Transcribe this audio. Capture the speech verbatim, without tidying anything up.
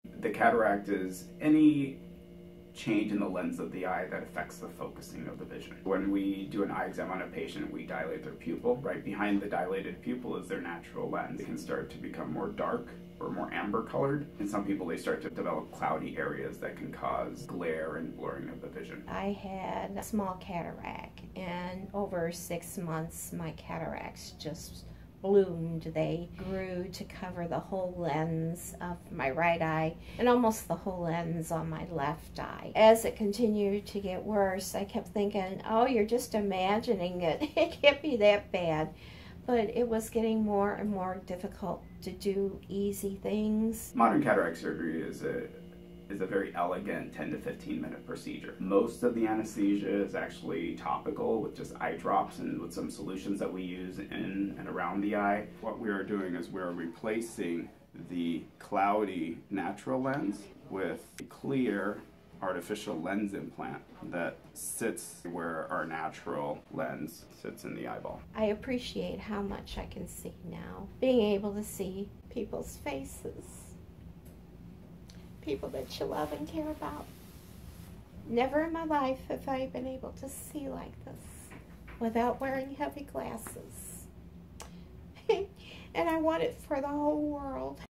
The cataract is any change in the lens of the eye that affects the focusing of the vision. When we do an eye exam on a patient, we dilate their pupil. Right behind the dilated pupil is their natural lens. It can start to become more dark or more amber colored. In some people, they start to develop cloudy areas that can cause glare and blurring of the vision. I had a small cataract, and over six months my cataracts just bloomed. They grew to cover the whole lens of my right eye and almost the whole lens on my left eye. As it continued to get worse, I kept thinking, oh, you're just imagining it. It can't be that bad. But it was getting more and more difficult to do easy things. Modern cataract surgery is a is a very elegant ten to fifteen minute procedure. Most of the anesthesia is actually topical with just eye drops and with some solutions that we use in and around the eye. What we are doing is we're replacing the cloudy natural lens with a clear artificial lens implant that sits where our natural lens sits in the eyeball. I appreciate how much I can see now. Being able to see people's faces, people that you love and care about. Never in my life have I been able to see like this without wearing heavy glasses. And I want it for the whole world.